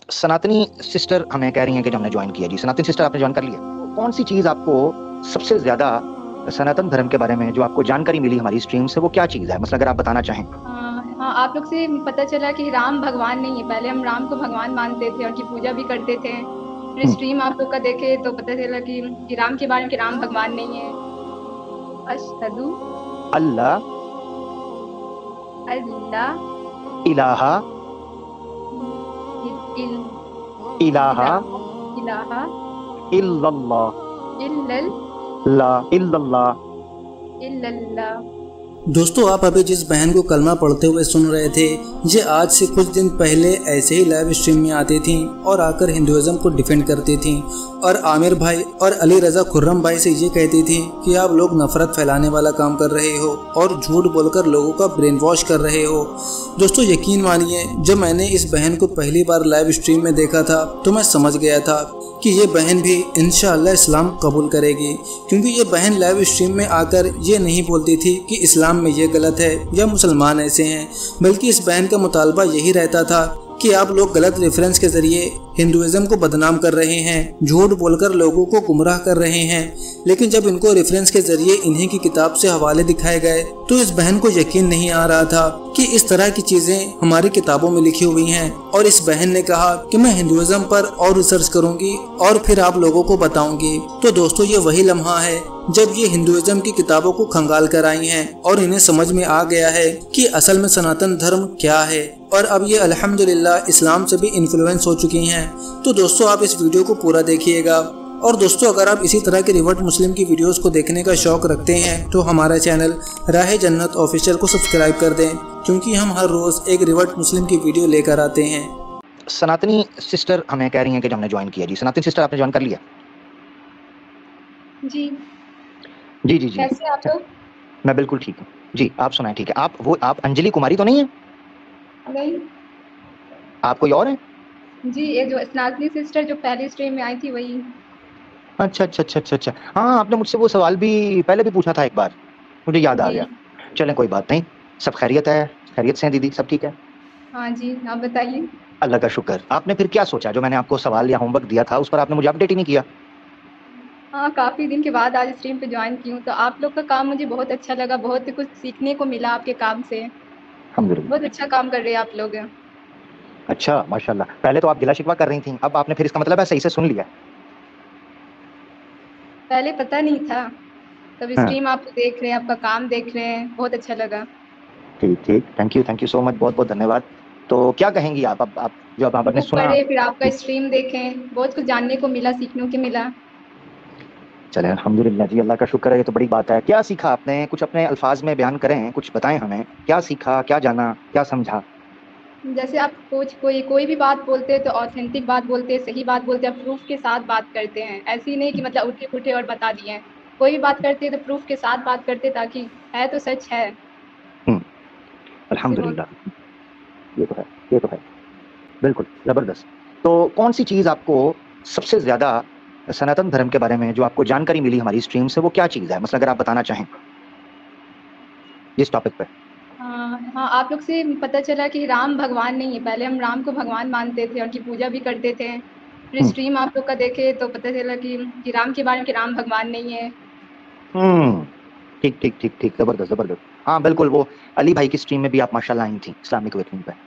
सनातनी सिस्टर हमें कह रही हैं कि जो हमने ज्वाइन किया। जी सनातनी सिस्टर आपने ज्वाइन कर लिया। कौन सी चीज आपको सबसे ज्यादा सनातन धर्म के बारे में जो आपको जानकारी मिली हमारी स्ट्रीम से, वो क्या चीज है? मतलब अगर आप बताना चाहें। हाँ हाँ, आप लोग से पता चला कि राम भगवान नहीं है। पहले हम राम को भगवान मानते थे और की पूजा भी करते थे। फिर हम्म, स्ट्रीम आप लोग का देखे तो पता चला कि राम के बारे में कि राम भगवान नहीं है। अशहदु अल्लाह अल्लाह इलाहा इल, इल, इलाहा इलाहा इलाहा इल्लल्लाह इल्लल ला इल्लल्लाह। इल्लल्लाह। दोस्तों, आप अभी जिस बहन को कलमा पढ़ते हुए सुन रहे थे, ये आज से कुछ दिन पहले ऐसे ही लाइव स्ट्रीम में आती थी और आकर हिंदुइज्म को डिफेंड करती थी और आमिर भाई और अली रजा खुर्रम भाई से ये कहती थी कि आप लोग नफरत फैलाने वाला काम कर रहे हो और झूठ बोलकर लोगों का ब्रेन वॉश कर रहे हो। दोस्तों, यकीन मानिए, जब मैंने इस बहन को पहली बार लाइव स्ट्रीम में देखा था तो मैं समझ गया था कि ये बहन भी इंशाअल्लाह इस्लाम कबूल करेगी, क्योंकि ये बहन लाइव स्ट्रीम में आकर ये नहीं बोलती थी कि इस्लाम में ये गलत है या मुसलमान ऐसे हैं, बल्कि इस बहन का मुतालबा यही रहता था कि आप लोग गलत रेफरेंस के जरिए हिंदुइज्म को बदनाम कर रहे हैं, झूठ बोलकर लोगों को गुमराह कर रहे हैं। लेकिन जब इनको रेफरेंस के जरिए इन्हीं की किताब से हवाले दिखाए गए तो इस बहन को यकीन नहीं आ रहा था कि इस तरह की चीजें हमारी किताबों में लिखी हुई हैं। और इस बहन ने कहा कि मैं हिंदुइज्म पर और रिसर्च करूंगी और फिर आप लोगों को बताऊंगी। तो दोस्तों, ये वही लम्हा है जब ये हिंदुइज्म की किताबों को खंगाल कर आई हैं और इन्हें समझ में आ गया है कि असल में सनातन धर्म क्या है, और अब ये अल्हम्दुलिल्लाह इस्लाम से भी इन्फ्लुएंस हो चुकी हैं। तो दोस्तों, आप इस वीडियो को पूरा देखिएगा। और दोस्तों, अगर आप इसी तरह के रिवर्ट मुस्लिम की वीडियोस को देखने का शौक रखते हैं तो हमारा चैनल राह जन्नत ऑफिशियल को सब्सक्राइब कर दें, क्योंकि हम हर रोज एक रिवर्ट मुस्लिम की वीडियो लेकर आते हैं। सनातनी सिस्टर हमें कह रही हैं कि जो हमने ज्वाइन किया। जी सनातनी सिस्टर आपने ज्वाइन कर लिया। जी, जी जी जी। कैसे आप लोग? मैं बिल्कुल ठीक हूँ। जी आप सुनाएं। ठीक है, आप अंजलि कुमारी तो नहीं है? नहीं आप कोई और हैं? जी, ये जो सनातनी सिस्टर जो पहली स्ट्रीम में आई थी वही। अच्छा अच्छा अच्छा अच्छा अच्छा। हाँ, आपने मुझसे वो सवाल भी पहले भी पूछा था एक बार, मुझे याद आ जी गया। चलें कोई बात नहीं, सब खैरियत है। खैरियत से हैं दीदी? सब ठीक है? हाँ जी, आप बताइए। अल्लाह का शुक्र। आपने फिर क्या सोचा, जो मैंने आपको सवाल या होमवर्क दिया था उस पर आपने मुझे अपडेट ही नहीं किया? हाँ, काफ़ी दिन के बाद आज स्ट्रीम पे ज्वाइन की हूँ, तो आप लोग का काम मुझे बहुत अच्छा लगा। बहुत ही कुछ सीखने को मिला आपके काम से। बहुत अल्हम्दुलिल्लाह। अच्छा काम कर रहे हैं आप लोग। अच्छा माशाल्लाह। पहले तो आप गिला शिकवा कर रही थी, अब आपने फिर इसका मतलब है सही से सुन लिया। पहले पता नहीं था, तब हाँ, स्ट्रीम आप देख रहे हैं, आपका काम देख रहे हैं, बहुत अच्छा लगा। ठीक ठीक, थैंक यू सो मच, बहुत बहुत धन्यवाद। तो क्या कहेंगी आप जो अब आपने बुक सुना? पढ़े, फिर आपका स्ट्रीम देखें, बहुत कुछ जानने को मिला, सीखने को मिला। चले अल्हम्दुलिल्लाह जी, अल्लाह का शुक्र है, ये तो बड़ी बात है। क्या सीखा आपने? कुछ अपने अल्फाज में बयान करें, कुछ बताएं हमें। क्या सीखा, क्या जाना, क्या समझा? जैसे आप कुछ कोई भी बात बोलते हैं तो ऑथेंटिक बात बोलते हैं, सही बात बोलते हैं, प्रूफ के साथ बात करते हैं। ऐसी नहीं कि मतलब उठे उठे और बता दिए हैं। कोई भी बात करते हैं तो प्रूफ के साथ बात करते हैं, ताकि है तो सच है। हम्म, इससे बहुत अल्हम्दुलिल्लाह। ये तो है, ये तो है, बिल्कुल जबरदस्त। तो कौन सी चीज आपको सबसे ज्यादा सनातन धर्म के बारे में जो आपको जानकारी मिली हमारी स्ट्रीम से, वो क्या चीज है? मतलब अगर आप बताना चाहें इस टॉपिक पे। हाँ हाँ, आप लोग से पता चला कि राम भगवान नहीं है। पहले हम राम को भगवान मानते थे और की पूजा भी करते थे। फिर हम्म स्ट्रीम आप लोग का देखे तो पता चला कि राम के बारे में कि राम भगवान नहीं है। हम्म, ठीक ठीक ठीक ठीक, जबरदस्त जबरदस्त। हाँ बिल्कुल, वो अली भाई की स्ट्रीम में भी आप माशाल्लाह आई थी, इस्लामिक अवेकनिंग पे।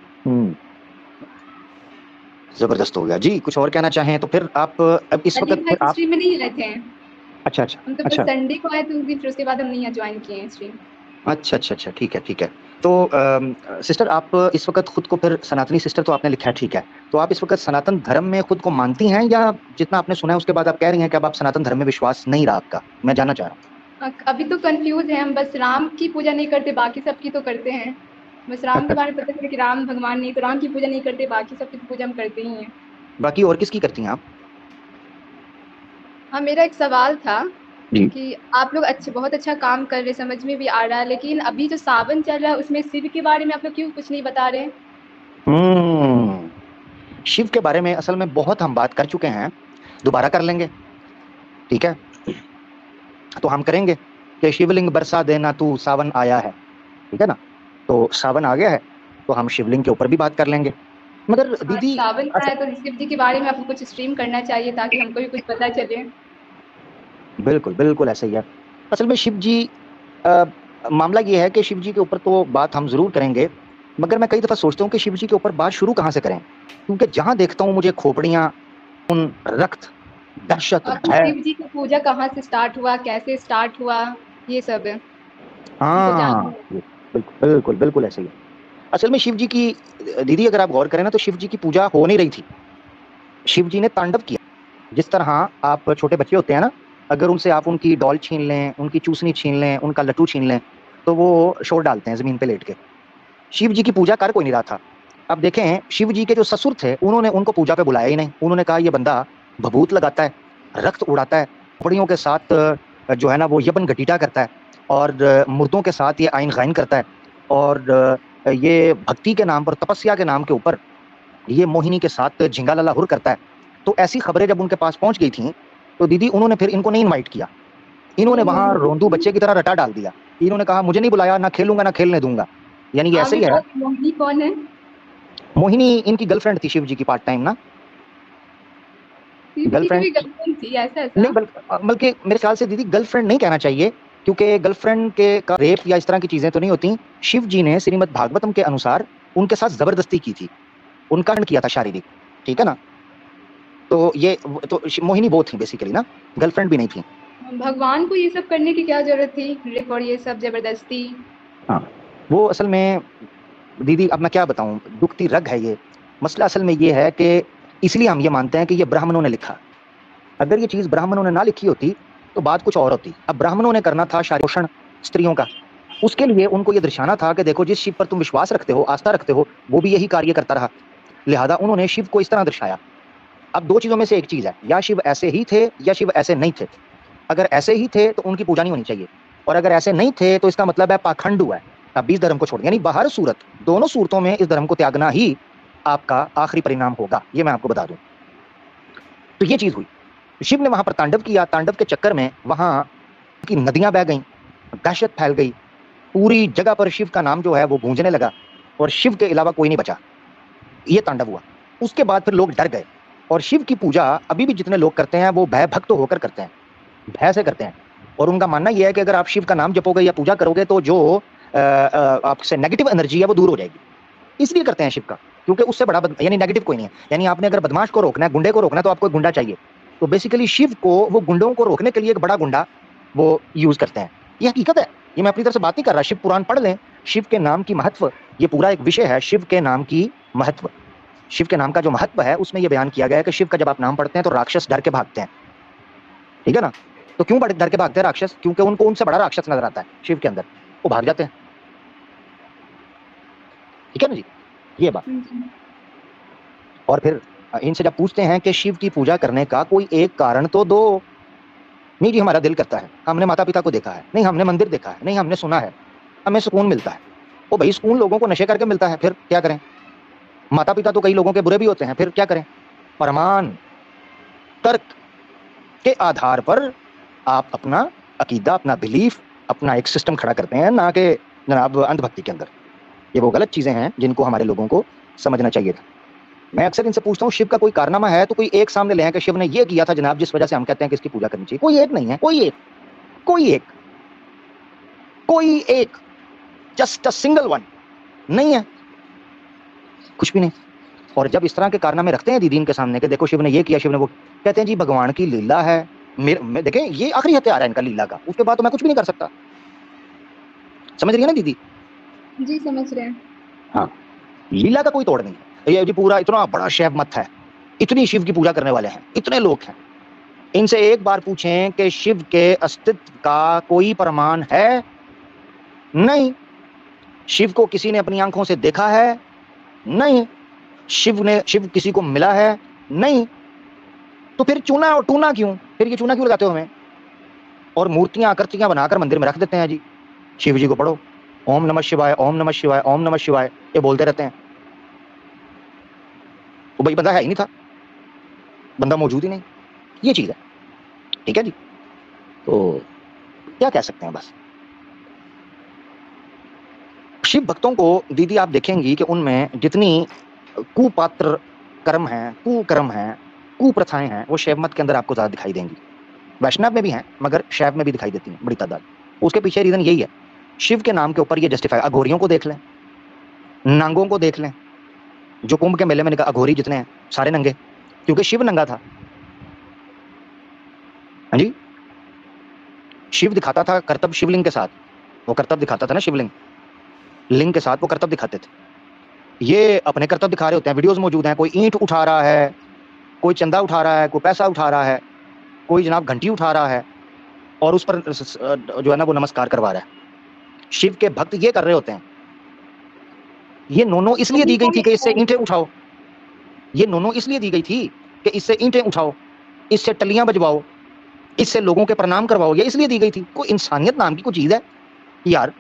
जबरदस्त हो गया जी। कुछ और कहना चाहें तो फिर आप अब इस अली वक्त भाई फिर की आप। स्ट्रीम में नहीं आए थे। अच्छा अच्छा हम तो बस अच्छा संडे को आए थे उस दिन, फिर उसके बाद हम नहीं ज्वाइन किए हैं स्ट्रीम। अच्छा अच्छा अच्छा, ठीक है ठीक है। तो सिस्टर, आप इस वक्त खुद को फिर सनातनी सिस्टर तो आपने लिखा है, ठीक है। तो आप इस वक्त सनातन धर्म में खुद को मानती हैं, या जितना आपने सुना है उसके बाद आप कह रही हैं कि अब आप सनातन धर्म में विश्वास नहीं रहा आपका? मैं जानना चाह रहा हूँ। अभी तो कंफ्यूज है हम। बस राम की पूजा नहीं करते, बाकी सबकी तो करते हैं। बस राम के बारे में पता चला कि राम भगवान नहीं, तो राम की पूजा नहीं करते, बाकी सबकी तो पूजा हम करते ही हैं। बाकी और किसकी करती हैं आप? हाँ, मेरा एक सवाल था जी। कि आप लोग बहुत अच्छा काम कर रहे हैं, समझ में भी आ रहा है, लेकिन अभी जो सावन चल रहा है उसमें शिव के बारे में आप लोग क्यों कुछ नहीं बता रहे हैं? हम्म, शिव के बारे में असल में बहुत हम बात कर चुके हैं, दोबारा कर लेंगे, ठीक है? तो हम करेंगे कि शिवलिंग बरसा देना तू, सावन आया है, ठीक है ना? तो सावन आ गया है, तो हम शिवलिंग के ऊपर भी बात कर लेंगे। मगर आज दीदी सावन का है तो शिव जी के बारे में आपको कुछ स्ट्रीम करना चाहिए ताकि हमको भी कुछ पता चले। बिल्कुल, बिल्कुल ऐसा ही है। असल में शिव जी अ, मामला ये है कि शिव जी के ऊपर तो बात हम ज़रूर करेंगे, मगर मैं कई दफ़ा सोचता हूँ कि शिव जी के ऊपर बात शुरू कहाँ से करें? क्योंकि जहाँ देखता हूँ मुझे खोपड़ियाँ, खून, रक्त, दहशत, आपको भय। शिव जी की पूजा कहाँ से स्टार्ट हुआ, कैसे स्टार्ट हुआ, ये सब है, हमको जानना हाँ, है। बिल्कुल, बिल्कुल, बिल्कुल ऐसे ही है। असल में शिव जी की दीदी अगर आप गौर करें ना तो शिव जी की पूजा हो नहीं रही थी। शिव जी ने तांडव किया। जिस तरह आप छोटे बच्चे होते हैं ना, अगर उनसे आप उनकी डॉल छीन लें, उनकी चूसनी छीन लें, उनका लट्टू छीन लें, तो वो शोर डालते हैं ज़मीन पे लेट के। शिव जी की पूजा कर कोई नहीं रहा था। अब देखें शिव जी के जो ससुर थे, उन्होंने उनको पूजा पे बुलाया ही नहीं। उन्होंने कहा ये बंदा भभूत लगाता है, रक्त उड़ाता है, खोपड़ियों के साथ जो है ना वो यबन घटीटा करता है और मुर्दों के साथ ये आइन-गाइन करता है और ये भक्ति के नाम पर, तपस्या के नाम के ऊपर ये मोहिनी के साथ झिंगा लला हुर करता है। तो ऐसी खबरें जब उनके पास पहुँच गई थीं, तो दीदी उन्होंने फिर इनको नहीं इनवाइट किया। ये इन्होंने वहाँ मोहिनी रोंदू कौन बच्चे है? की तरह रटा डाल दिया। इन्होंने कहा मुझे नहीं बुलाया, ना खेलूँगा, ना खेलने दूँगा। यानी ये ऐसे ही आमिर है। भाई मोहिनी कौन है? मोहिनी इनकी गर्लफ्रेंड थी शिव जी की पार्ट टाइम ना, शिव जी की गर्लफ्रेंड भी गर्लफ्रेंड थी नहीं ऐसा-ऐसा? बल्कि मेरे ख्याल से दीदी गर्लफ्रेंड नहीं कहना चाहिए, क्योंकि गर्लफ्रेंड के का रेप या इस तरह की चीज़ें तो नहीं होती। शिव जी ने श्रीमद् भागवतम के अनुसार उनके साथ ज़बरदस्ती की थी, उनका हनन किया था शारीरिक, ठीक है ना? तो ये तो मोहिनी वो थी बेसिकली ना, गर्लफ्रेंड भी नहीं थी। भगवान को ये सब करने की क्या ज़रूरत थी? रेप और ये सब ज़बरदस्ती? हाँ, वो असल में दीदी अब मैं क्या बताऊँ, दुखती रग है ये। मसला असल में ये है कि इसलिए हम ये मानते हैं कि ये ब्राह्मणों ने लिखा। अगर ये चीज़ ब्राह्मणों ने ना लिखी होती, तो बात कुछ और होती। अब ब्राह्मणों ने करना था शारीरिक पोषण स्त्रियों का। उसके लिए उनको ये दर्शाना था कि देखो जिस शिव पर तुम विश्वास रखते हो, आस्था रखते हो, वो भी यही कार्य करता रहा। लिहाजा उन्होंने शिव को इस तरह दर्शाया। अब 2 चीज़ों में से एक चीज़ है, या शिव ऐसे ही थे या शिव ऐसे नहीं थे। अगर ऐसे ही थे तो उनकी पूजा नहीं होनी चाहिए और अगर ऐसे नहीं थे तो इसका मतलब है पाखंड हुआ है। अब भी इस धर्म को छोड़ यानी बाहर सूरत, दोनों सूरतों में इस धर्म को त्यागना ही आपका आखिरी परिणाम होगा, ये मैं आपको बता दूँ। तो ये चीज़ हुई। शिव ने वहाँ पर तांडव किया, तांडव के चक्कर में वहाँ की नदियाँ बह गईं, दहशत फैल गई, पूरी जगह पर शिव का नाम जो है वो गूंजने लगा और शिव के अलावा कोई नहीं बचा। ये तांडव हुआ। उसके बाद फिर लोग डर गए और शिव की पूजा अभी भी जितने लोग करते हैं वो भयभक्त होकर करते हैं, भय से करते हैं और उनका मानना ये है कि अगर आप शिव का नाम जपोगे या पूजा करोगे तो जो आपसे नेगेटिव एनर्जी है वो दूर हो जाएगी। इसलिए करते हैं शिव का, क्योंकि उससे बड़ा यानी नेगेटिव कोई नहीं है। यानी आपने अगर बदमाश को रोकना है, गुंडे को रोकना है तो आपको एक गुंडा चाहिए। तो बेसिकली शिव को वो गुंडों को रोकने के लिए एक बड़ा गुंडा वो यूज़ करते हैं। ये हकीकत है। ये मैं अपनी तरफ से बात नहीं कर रहा। शिव पुराण पढ़ लें, शिव के नाम की महत्व, ये पूरा एक विषय है शिव के नाम की महत्व। शिव के नाम का जो महत्व है उसमें ये बयान किया गया है कि शिव का जब आप नाम पढ़ते हैं तो राक्षस डर के भागते हैं। ठीक है ना? तो क्यों डर के भागते हैं राक्षस? क्योंकि उनको उनसे बड़ा राक्षस नजर आता है शिव के अंदर, वो भाग जाते हैं। ठीक है ना जी? ये बात। और फिर इनसे जब पूछते हैं कि शिव की पूजा करने का कोई एक कारण तो दो। नहीं जी हमारा दिल करता है, हमने माता पिता को देखा है, नहीं हमने मंदिर देखा है, नहीं हमने सुना है, हमें सुकून मिलता है। ओ भाई सुकून लोगों को नशे करके मिलता है, फिर क्या करें? माता पिता तो कई लोगों के बुरे भी होते हैं, फिर क्या करें? प्रमाण तर्क के आधार पर आप अपना अकीदा, अपना बिलीफ, अपना एक सिस्टम खड़ा करते हैं, ना कि जनाब अंधभक्ति के अंदर। ये वो गलत चीज़ें हैं जिनको हमारे लोगों को समझना चाहिए था। मैं अक्सर इनसे पूछता हूँ शिव का कोई कारनामा है तो कोई एक सामने ले आए कि शिव ने ये किया था जनाब जिस वजह से हम कहते हैं कि इसकी पूजा करनी चाहिए। कोई एक नहीं है, कोई एक जस्ट अ सिंगल वन नहीं है, कुछ भी नहीं। और जब इस तरह के कारनामे रखते हैं दीदीन के सामने कि देखो शिव ने ये किया, शिव ने वो, कहते हैं जी भगवान की लीला है। देखें ये आखिरी हथियार है इनका लीला का, उसके बाद तो मैं कुछ भी नहीं कर सकता। समझ रही है ना दीदी? जी समझ रहे हैं। हाँ, लीला का कोई तोड़ नहीं है। ये जी पूरा इतना बड़ा शैव मत है, इतनी शिव की पूजा करने वाले हैं, इतने लोग हैं। इनसे एक बार पूछें कि शिव के अस्तित्व का कोई प्रमाण है? नहीं। शिव को किसी ने अपनी आंखों से देखा है? नहीं। शिव किसी को मिला है? नहीं। तो फिर चूना और टूना क्यों? फिर ये चूना क्यों लगाते हो हमें? और मूर्तियां आकृतियां बनाकर मंदिर में रख देते हैं जी। शिव जी को पढ़ो, ओम नमः शिवाय, ओम नमः शिवाय, ओम नमः शिवाय, ये बोलते रहते हैं। वो भाई बंदा है ही नहीं था, बंदा मौजूद ही नहीं। ये चीज है। ठीक है जी? तो क्या कह सकते हैं? बस शिव भक्तों को दीदी आप देखेंगी कि उनमें जितनी कुपात्र कर्म हैं, कुकर्म हैं, कुप्रथाएं हैं, वो शैव मत के अंदर आपको ज़्यादा दिखाई देंगी। वैष्णव में भी हैं, मगर शैव में भी दिखाई देती हैं बड़ी तादाद। उसके पीछे रीज़न यही है, शिव के नाम के ऊपर ये जस्टिफाई। अघोरियों को देख लें, नांगों को देख लें, जो कुंभ के मेले में निकला, अघोरी जितने हैं सारे नंगे, क्योंकि शिव नंगा था। हाँ जी, शिव दिखाता था कर्तव्य शिवलिंग के साथ, वो कर्तव्य दिखाता था ना, शिवलिंग लिंग के साथ वो कर्तव्य दिखाते थे। ये अपने कर्तव्य दिखा रहे होते हैं, वीडियोस मौजूद हैं, कोई ईंट उठा रहा है, कोई चंदा उठा रहा है, कोई पैसा उठा रहा है, कोई जनाब घंटी उठा रहा है और उस पर जो है ना वो नमस्कार करवा रहा है। शिव के भक्त ये कर रहे होते हैं। ये नोनो इसलिए दी गई थी कि इससे ईंटें उठाओ, ये नोनो इसलिए दी गई थी कि इससे ईंटें उठाओ, इससे टलियां बजवाओ, इससे लोगों के प्रणाम करवाओ, ये इसलिए दी गई थी। कोई इंसानियत नाम की कोई चीज है यार।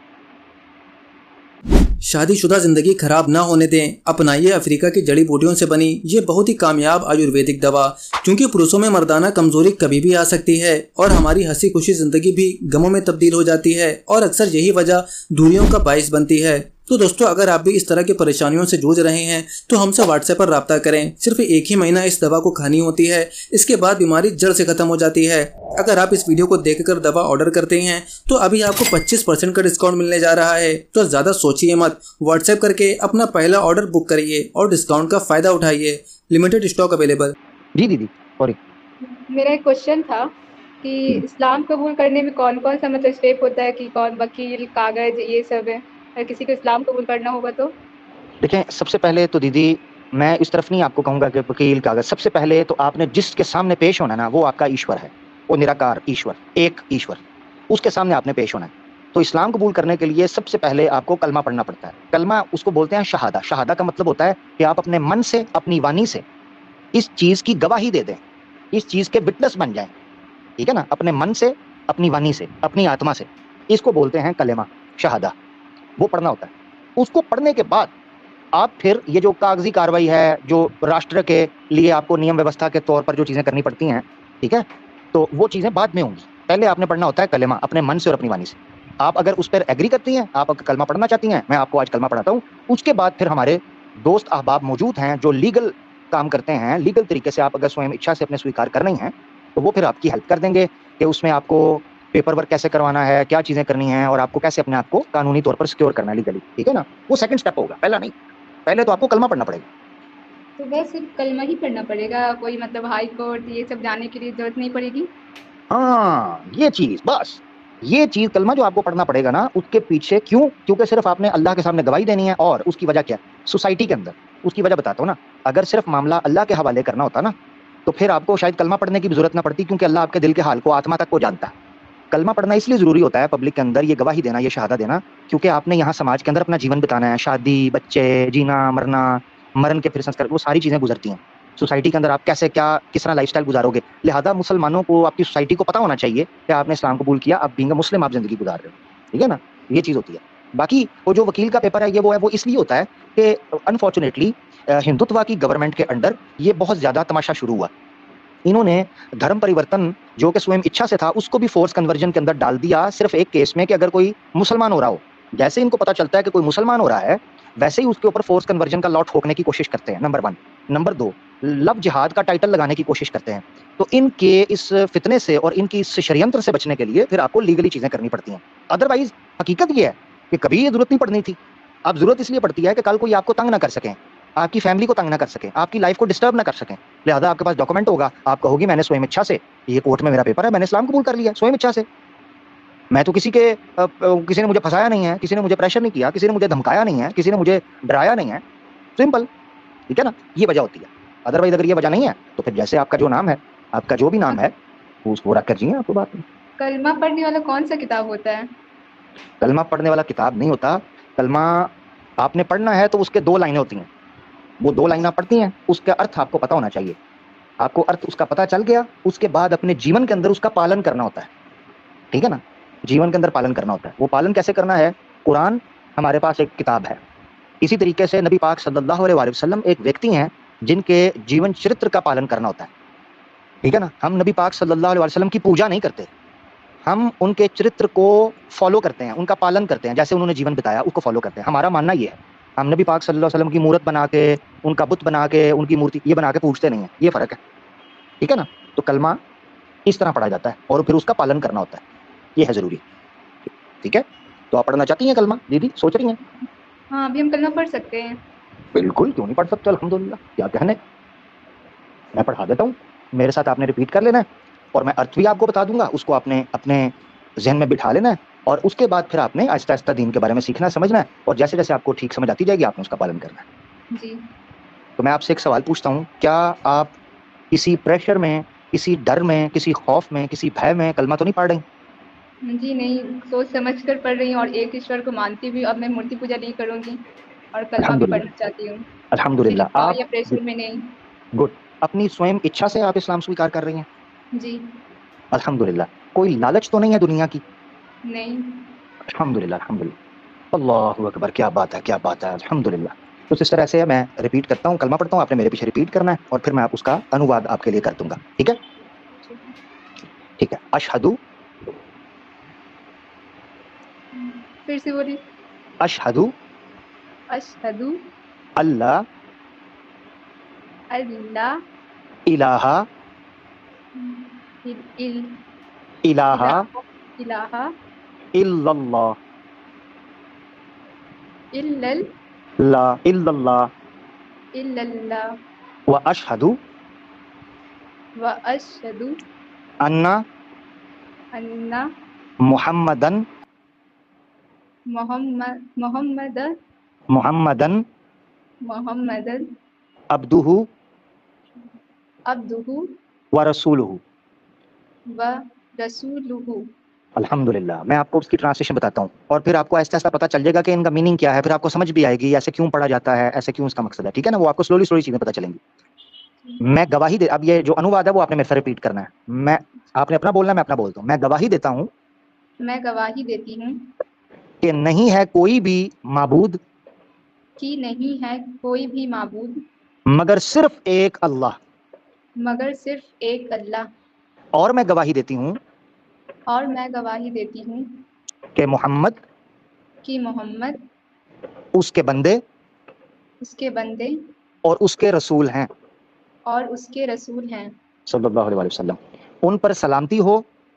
शादीशुदा जिंदगी खराब ना होने दें, अपनाइए अफ्रीका की जड़ी बूटियों से बनी ये बहुत ही कामयाब आयुर्वेदिक दवा। क्योंकि पुरुषों में मर्दाना कमजोरी कभी भी आ सकती है और हमारी हंसी खुशी जिंदगी भी गमों में तब्दील हो जाती है और अक्सर यही वजह दूरियों का बाइस बनती है। तो दोस्तों, अगर आप भी इस तरह की परेशानियों से जूझ रहे हैं तो हमसे व्हाट्सएप पर राब्ता करें। सिर्फ 1 ही महीना इस दवा को खानी होती है, इसके बाद बीमारी जड़ से खत्म हो जाती है। अगर आप इस वीडियो को देखकर दवा ऑर्डर करते हैं तो अभी आपको 25% का डिस्काउंट मिलने जा रहा है। तो ज्यादा सोचिए मत, व्हाट्सएप करके अपना पहला ऑर्डर बुक करिए और डिस्काउंट का फायदा उठाइए। Limited stock available. जी दीदी, सॉरी। मेरा एक क्वेश्चन था कि इस्लाम कबूल करने में कौन कौन सा मतलब स्टेप होता है, कि कौन वकील, कागज, ये सब है, अगर किसी को इस्लाम कबूल करना होगा तो? देखें, सबसे पहले तो दीदी मैं इस तरफ नहीं आपको कहूँगा कि वकील, कागज। सबसे पहले तो आपने जिसके सामने पेश होना ना, वो आपका ईश्वर है, वो निराकार ईश्वर, एक ईश्वर, उसके सामने आपने पेश होना है। तो इस्लाम कबूल करने के लिए सबसे पहले आपको कलमा पढ़ना पड़ता है। कलमा उसको बोलते हैं शहादा। शहादा का मतलब होता है कि आप अपने मन से, अपनी वाणी से इस चीज़ की गवाही दे दें, इस चीज़ के विटनेस बन जाएं, ठीक है ना, अपने मन से, अपनी वाणी से, अपनी आत्मा से। इसको बोलते हैं कलेमा, शहादा। वो पढ़ना होता है। उसको पढ़ने के बाद आप फिर ये जो कागजी कार्रवाई है, जो राष्ट्र के लिए आपको नियम व्यवस्था के तौर पर जो चीज़ें करनी पड़ती हैं, ठीक है, तो वो चीज़ें बाद में होंगी। पहले आपने पढ़ना होता है कलेमा अपने मन से और अपनी वाणी से। आप अगर उस पर एग्री करती हैं, आप अगर कलमा पढ़ना चाहती हैं, मैं आपको आज कलमा पढ़ाता हूँ। उसके बाद फिर हमारे दोस्त अहबाब मौजूद हैं जो लीगल काम करते हैं, लीगल तरीके से आप अगर स्वयं इच्छा से अपने स्वीकार कर रही हैं तो वो फिर आपकी हेल्प कर देंगे कि उसमें आपको पेपर वर्क कैसे करवाना है, क्या चीज़ें करनी है और आपको कैसे अपने आप को कानूनी तौर पर सिक्योर करना है लीगली, ठीक है ना। वो सेकंड स्टेप होगा, पहला नहीं। पहले तो आपको कलमा पढ़ना पड़ेगा। तो बस सिर्फ कलमा ही पढ़ना पड़ेगा, कोई मतलब हाई कोर्ट ये सब जाने के लिए जरूरत नहीं पड़ेगी? हाँ, ये चीज़, बस ये चीज़ कलमा जो आपको पढ़ना पड़ेगा ना, उसके पीछे क्यों? क्योंकि सिर्फ आपने अल्लाह के सामने गवाही देनी है। और उसकी वजह क्या है? सोसाइटी के अंदर उसकी वजह बताता हूँ ना। अगर सिर्फ मामला अल्लाह के हवाले करना होता ना, तो फिर आपको शायद कलमा पढ़ने की भी जरूरत ना पड़ती, क्योंकि अल्लाह आपके दिल के हाल को, आत्मा तक को जानता है। कलमा पढ़ना इसलिए ज़रूरी होता है पब्लिक के अंदर, ये गवाही देना, ये शहादा देना, क्योंकि आपने यहाँ समाज के अंदर अपना जीवन बिताना है। शादी, बच्चे, जीना, मरना, मरण के फिर संस्कार, वो सारी चीज़ें गुजरती हैं सोसाइटी के अंदर। आप कैसे, क्या, किस तरह लाइफस्टाइल गुजारोगे। लिहाजा मुसलमानों को, आपकी सोसाइटी को पता होना चाहिए कि आपने इस्लाम कबूल किया, आप बीइंग अ मुस्लिम आप ज़िंदगी गुजार रहे हो, ठीक है ना। ये चीज़ होती है। बाकी वो जो वकील का पेपर है, ये वो इसलिए होता है कि अनफॉर्चुनेटली हिंदुत्व की गवर्नमेंट के अंडर ये बहुत ज़्यादा तमाशा शुरू हुआ। इन्होंने धर्म परिवर्तन जो कि स्वयं इच्छा से था, उसको भी फोर्स कन्वर्जन के अंदर डाल दिया, सिर्फ एक केस में कि अगर कोई मुसलमान हो रहा हो, जैसे इनको पता चलता है कि कोई मुसलमान हो रहा है, वैसे ही उसके ऊपर फोर्स कन्वर्जन का लॉ ठोकने की कोशिश करते हैं, नंबर 1। नंबर 2, लव जिहाद का टाइटल लगाने की कोशिश करते हैं। तो इनके इस फितने से और इनकी इस षड्यंत्र से बचने के लिए फिर आपको लीगली चीज़ें करनी पड़ती हैं। अदरवाइज हकीकत ये है कि कभी ये जरूरत नहीं पड़नी थी। अब जरूरत इसलिए पड़ती है कि कल कोई आपको तंग ना कर सकें, आपकी फैमिली को तंग ना कर सकें, आपकी लाइफ को डिस्टर्ब ना कर सकें। लिहाजा आपके पास डॉक्यूमेंट होगा, आप कहोगी मैंने स्वयं इच्छा से, ये कोर्ट में मेरा पेपर है, मैंने इस्लाम कबूल कर लिया स्वयं इच्छा से। मैं तो किसी ने मुझे फंसाया नहीं है, किसी ने मुझे प्रेशर नहीं किया, किसी ने मुझे धमकाया नहीं है, किसी ने मुझे डराया नहीं है। सिंपल, ठीक है ना, ये वजह होती है। अदरवाइज अगर ये वजह नहीं है तो फिर जैसे आपका जो नाम है, आपका जो भी नाम है, उसको रख कर जिए, आपको बात नहीं। कलमा पढ़ने वाला कौन सा किताब होता है? कलमा पढ़ने वाला किताब नहीं होता। कलमा आपने पढ़ना है तो उसके 2 लाइनें होती हैं, वो 2 लाइनें पढ़ती हैं, उसका अर्थ आपको पता होना चाहिए। आपको अर्थ उसका पता चल गया, उसके बाद अपने जीवन के अंदर उसका पालन करना होता है, ठीक है ना। जीवन के अंदर पालन करना होता है। वो पालन कैसे करना है? कुरान हमारे पास एक किताब है। इसी तरीके से नबी पाक सल्लल्लाहु अलैहि वसल्लम एक व्यक्ति हैं जिनके जीवन चरित्र का पालन करना होता है, ठीक है ना। हम नबी पाक सल्लल्लाहु अलैहि वसल्लम की पूजा नहीं करते, हम उनके चरित्र को फॉलो करते हैं, उनका पालन करते हैं, जैसे उन्होंने जीवन बिताया उसको फॉलो करते हैं। हमारा मानना ये है हम नबी पाक सल्लल्लाहु अलैहि वसल्लम की मूरत बना के, उनका बुत बना के, उनकी मूर्ति ये बना के पूछते नहीं है, ये फ़र्क है, ठीक है ना? तो कलमा इस तरह पढ़ा जाता है और फिर उसका पालन करना होता है, ये है ज़रूरी, ठीक है? तो आप पढ़ना चाहती हैं कलमा दीदी, सोच रही हैं? हाँ, अभी हम कलमा पढ़ सकते हैं। बिल्कुल, क्यों नहीं पढ़ सकते, अल्हम्दुलिल्लाह, क्या कहने। मैं पढ़ा देता हूँ, मेरे साथ आपने रिपीट कर लेना है और मैं अर्थ भी आपको बता दूंगा, उसको आपने अपने ज़हन में बिठा लेना है और उसके बाद फिर आपने आहिस्ता-आहिस्ता दीन के बारे में सीखना है, समझना है और जैसे-जैसे आपको ठीक समझ आती जाएगी, आपने उसका पालन करना है। जी। तो मैं आपसे एक सवाल पूछता हूँ, क्या आप किसी प्रेशर में, किसी डर में, किसी खौफ में, किसी भय में कलमा तो नहीं पढ़ रही? जी नहीं, सोच समझ कर पढ़ रही हूँ और एक ईश्वर को मानती भी हूँ। अब मैं मूर्ति पूजा नहीं करूँगी और कलमा भी अल्हम्दुलिल्लाह, पढ़ना चाहती हूँ। किसी अल्हम्दुलिल्लाह। दबाव आप या प्रेशर में नहीं। गुड, अपनी स्वयं इच्छा से आप इस्लाम स्वीकार कर रही हैं? जी, अल्हम्दुलिल्लाह। कोई लालच तो नहीं है दुनिया की? नहीं। अल्हम्दुलिल्लाह, अल्हम्दुलिल्लाह। अल्लाहु अकबर, क्या बात है, क्या बात है, अल्हम्दुलिल्लाह। तो सिस्टर ऐसे है, मैं रिपीट करता हूँ, कलमा पढ़ता हूँ, आपने मेरे पीछे रिपीट करना है और फिर मैं उसका अनुवाद आपके लिए कर दूंगा, ठीक है? ठीक है। अशहदु, फिर से बोलिए। अशहदु अशहदु अल्ला अल्ला इलाहा इल इल इलाहा इलाहा इल्लल्लाह इल्लल ला इल्लल्लाह इल्लल्लाह व अशहदु व अशहदु अन्ना अन्ना मुहम्मदन मोहम्मदन अब्दुहु अब्दुहु व रसूलुहु। व रसूलुहु। अल्हम्दुलिल्लाह। मैं आपको उसकी ट्रांसलेशन बताता हूँ और फिर आपको आहिस्ता-आहिस्ता पता चल जाएगा कि इनका मीनिंग क्या है, फिर आपको समझ भी आएगी ऐसे क्यों पढ़ा जाता है, ऐसे क्यों इसका मकसद है, ठीक है ना? वो आपको स्लोली चीज़ें पता चलेंगी। मैं गवाही दे, अब ये जो अनुवाद है वो आपने मेरे से रिपीट करना है। मैं, आपने अपना बोलना है, मैं अपना बोलता हूँ। मैं गवाही देता हूँ मैं गवाही देती हूँ कि नहीं है कोई भी माबूद कि नहीं है कोई भी माबूद मगर सिर्फ एक अल्लाह, मगर सिर्फ एक अल्लाह। और मैं गवाही देती हूँ और मैं गवाही देती हूँ कि मोहम्मद कि मोहम्मद उसके बंदे उसके बंदे और उसके रसूल हैं, और उसके रसूल हैं। सल्लल्लाहु अलैहि वसल्लम। उन पर सलामती हो।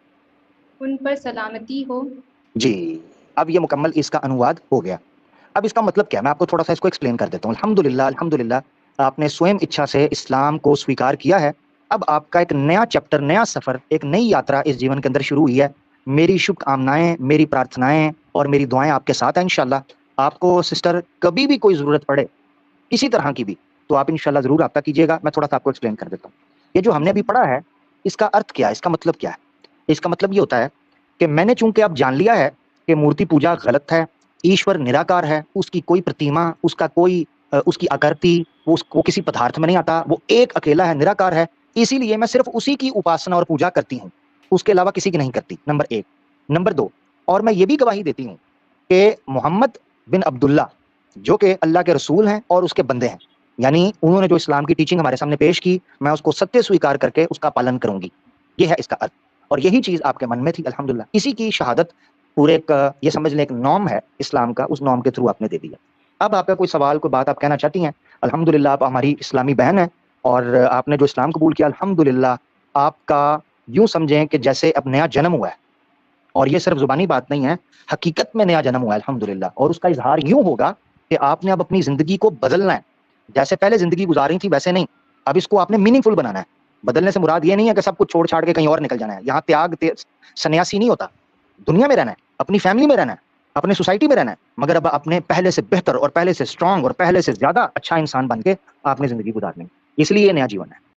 उन पर सलामती हो। जी, अब ये मुकम्मल इसका अनुवाद हो गया। अब इसका मतलब क्या है, मैं आपको थोड़ा सा इसको एक्सप्लेन कर देता हूँ। अल्हम्दुलिल्लाह, अल्हम्दुलिल्लाह, आपने स्वयं इच्छा से इस्लाम को स्वीकार किया है। अब आपका एक नया चैप्टर, नया सफ़र, एक नई यात्रा इस जीवन के अंदर शुरू हुई है। मेरी शुभकामनाएं, मेरी प्रार्थनाएं और मेरी दुआएं आपके साथ हैं इंशाल्लाह। आपको सिस्टर कभी भी कोई ज़रूरत पड़े किसी तरह की भी, तो आप इंशाल्लाह ज़रूर रब्ता कीजिएगा। मैं थोड़ा सा आपको एक्सप्लेन कर देता हूँ। ये जो हमने अभी पढ़ा है, इसका अर्थ क्या है, इसका मतलब क्या है? इसका मतलब ये होता है कि मैंने चूंकि अब जान लिया है कि मूर्ति पूजा गलत है, ईश्वर निराकार है, उसकी कोई प्रतिमा, उसका कोई उसकी आकृति, वो किसी पदार्थ में नहीं आता, वो एक अकेला है, निराकार है, इसीलिए मैं सिर्फ उसी की उपासना और पूजा करती हूँ, उसके अलावा किसी की नहीं करती, नंबर 1। नंबर 2, और मैं ये भी गवाही देती हूँ कि मोहम्मद बिन अब्दुल्ला जो कि अल्लाह के रसूल हैं और उसके बंदे हैं, यानी उन्होंने जो इस्लाम की टीचिंग हमारे सामने पेश की, मैं उसको सत्य स्वीकार करके उसका पालन करूंगी। ये है इसका अर्थ, और यही चीज़ आपके मन में थी, अल्हम्दुलिल्लाह। इसी की शहादत पूरे एक, ये समझ लें, एक नॉर्म है इस्लाम का, उस नॉर्म के थ्रू आपने दे दिया। अब आपका कोई सवाल, कोई बात आप कहना चाहती हैं? अल्हम्दुलिल्लाह, आप हमारी इस्लामी बहन हैं और आपने जो इस्लाम कबूल किया, अल्हम्दुलिल्लाह, आपका यूँ समझें कि जैसे अब नया जन्म हुआ है, और ये सिर्फ ज़ुबानी बात नहीं है, हकीकत में नया जन्म हुआ है अल्हम्दुलिल्लाह। और उसका इज़हार यूँ होगा कि आपने अब अपनी ज़िंदगी को बदलना है। जैसे पहले ज़िंदगी गुजार रही थी वैसे नहीं, अब इसको आपने मीनिंगफुल बनाना है। बदलने से मुराद ये नहीं है कि सब कुछ छोड़-छाड़ के कहीं और निकल जाना है। यहाँ सन्यासी नहीं होता, दुनिया में रहना है, अपनी फैमिली में रहना है, अपने सोसाइटी में रहना है, मगर अब अपने पहले से बेहतर और पहले से स्ट्रॉन्ग और पहले से ज़्यादा अच्छा इंसान बन के आपने ज़िंदगी गुजारनी है। इसलिए ये नया जीवन है।